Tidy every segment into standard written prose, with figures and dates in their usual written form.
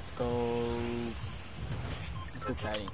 let's go. Let's go kiting.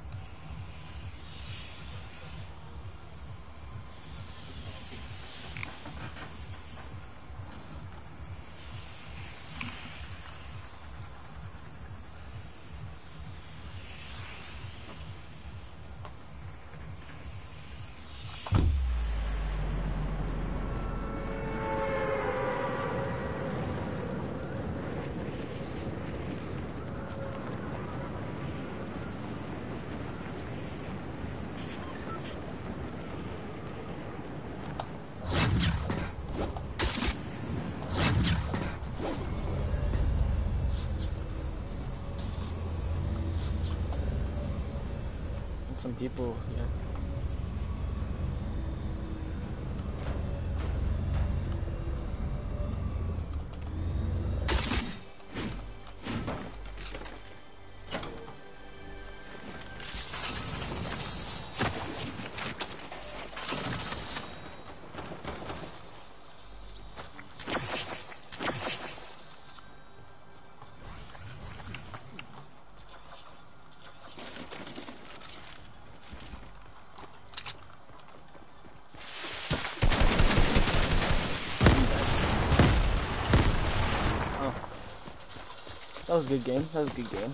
Some people, yeah. That was a good game. That was a good game.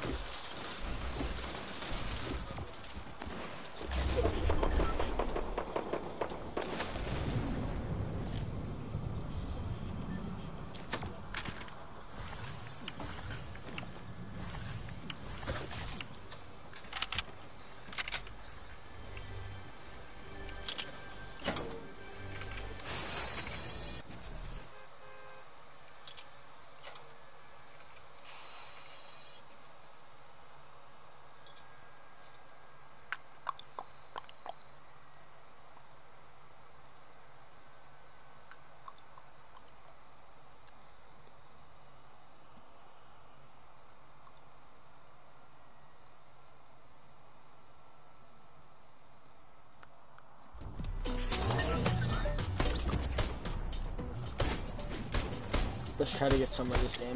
Let's try to get some of this game.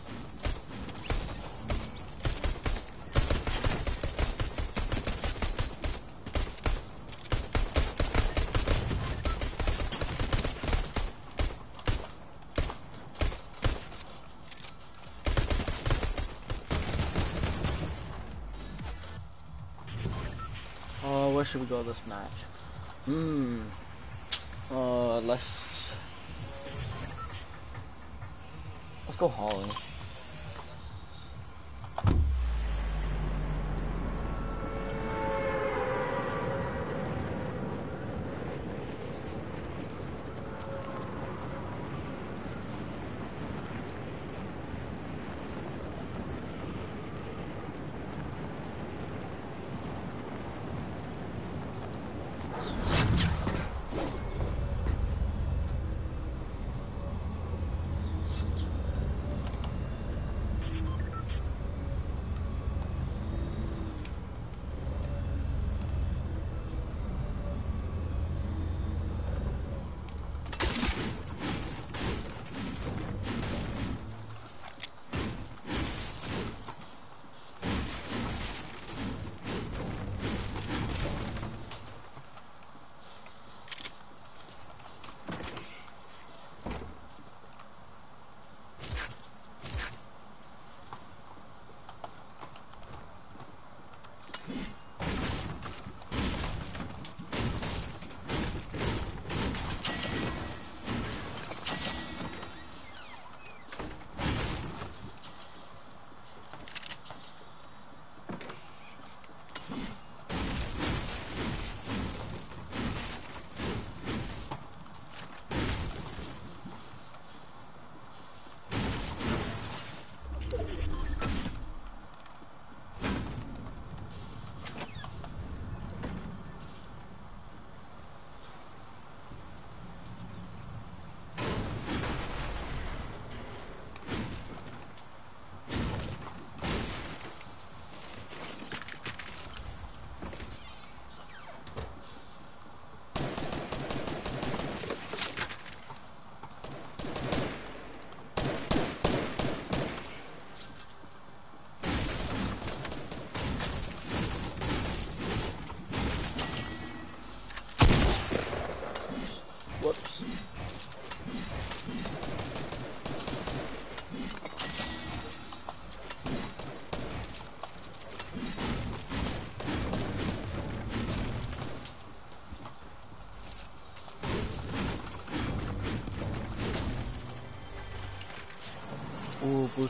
Oh, where should we go this match? Let's go Holly.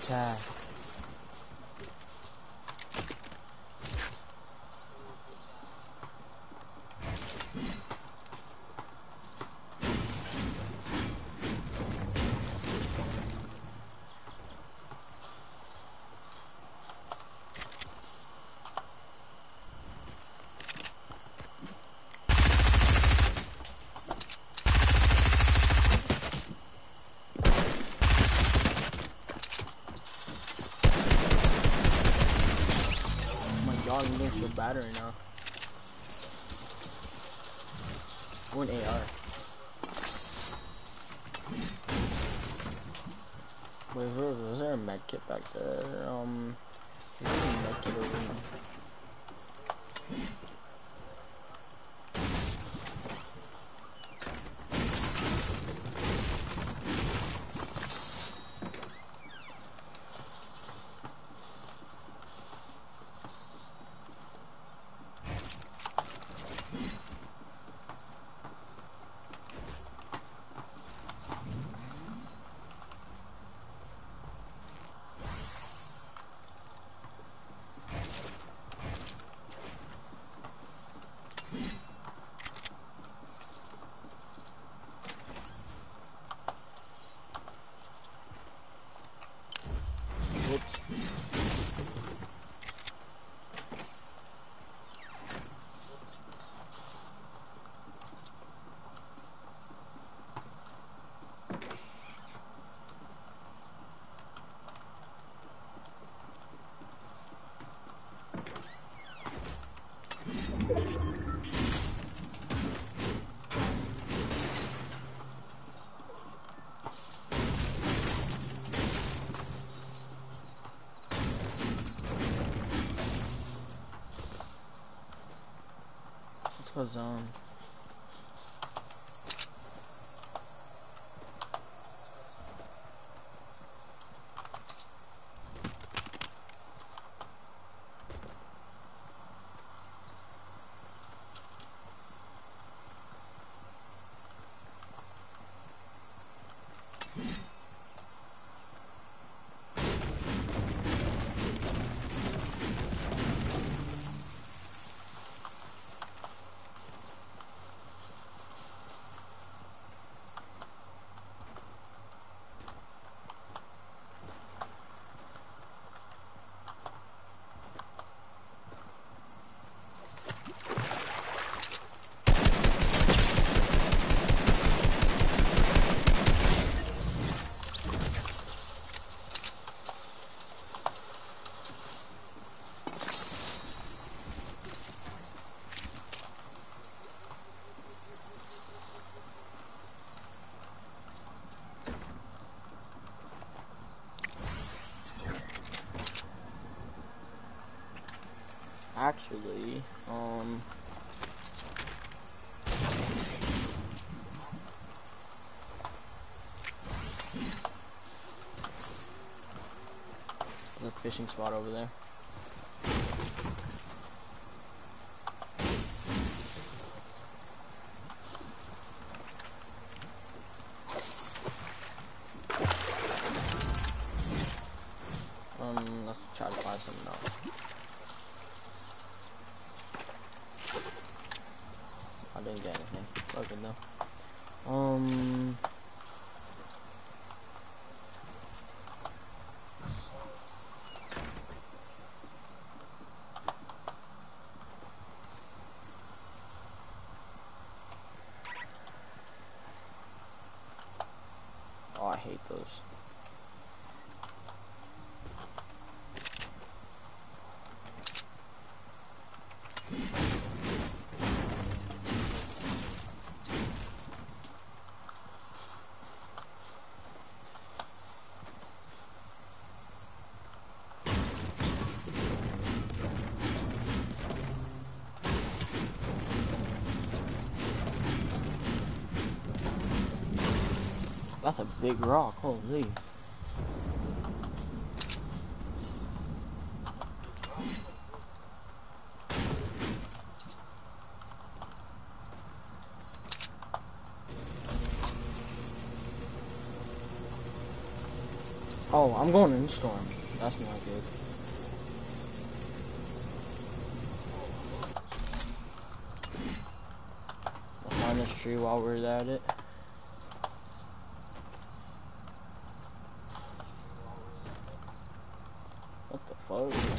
attack. I'm going to a battery now. I want AR. Wait, was there a med kit back there? There's a med kit over here. Let's go zone. Actually, there's a fishing spot over there. Let's try to find something else. I didn't get anything. Okay, no. Oh, I hate those. That's a big rock, holy. Oh, I'm going in storm. That's not good. I'll find this tree while we're at it. What the fuck?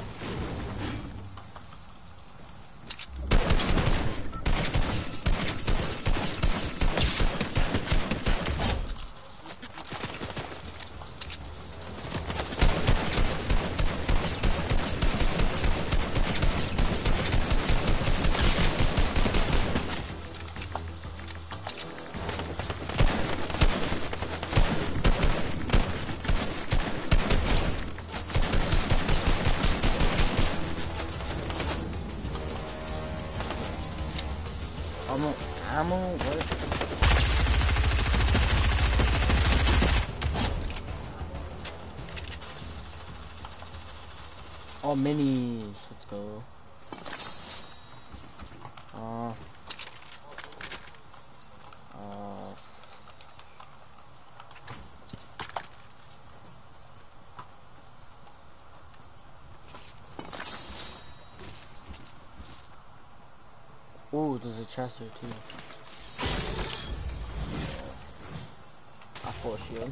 Ammo? What? Oh, minis. Let's go. Ooh, there's a chest here too. I full shield.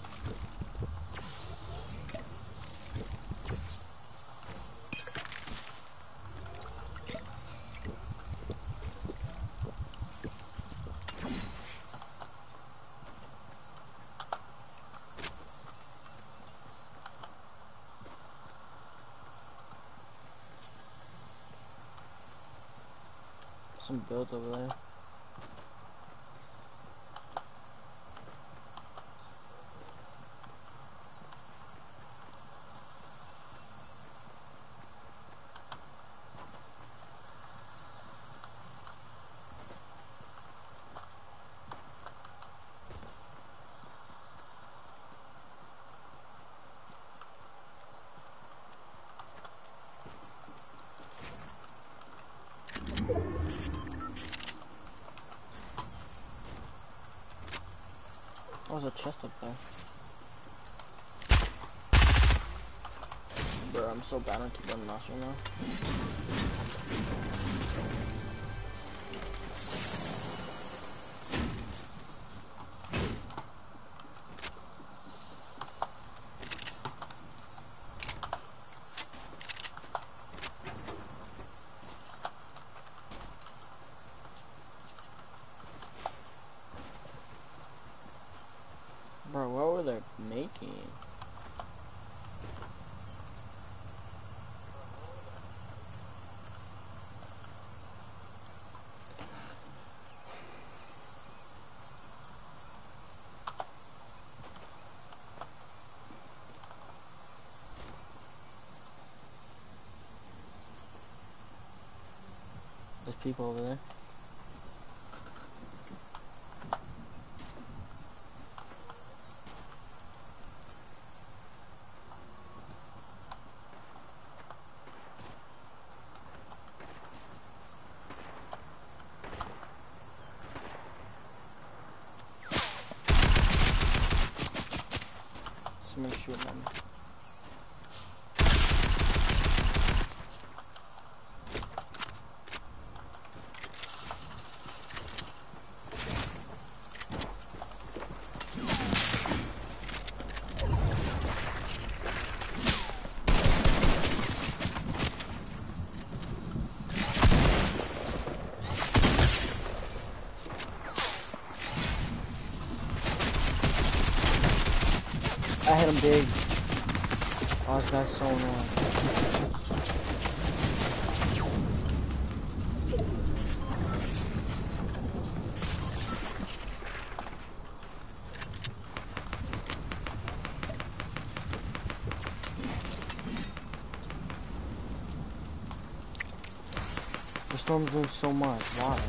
Some builds over there. There's a chest up there. Bro, I'm so bad on keyboard and mouse right now. Bro, what were they making? There's people over there. Somebody shooting at me. I hit him big. Oh, this guy's so annoying. The storm's doing so much. Why?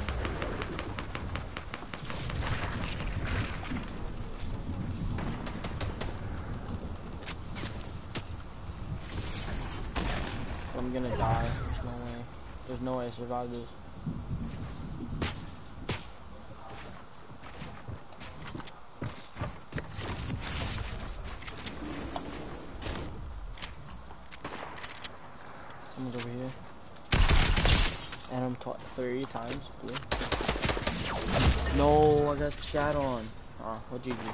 I'm gonna die. There's no way. There's no way I survive this. Someone's over here. And I'm 3 times, blue. No, I got shot on. Ah, what GG's.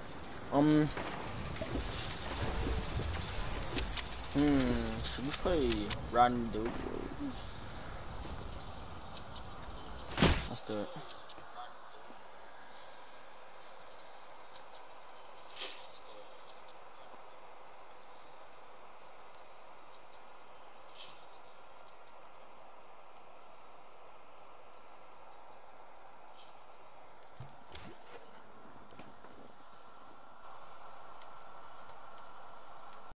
Should we play Riding Duels? Let's do it.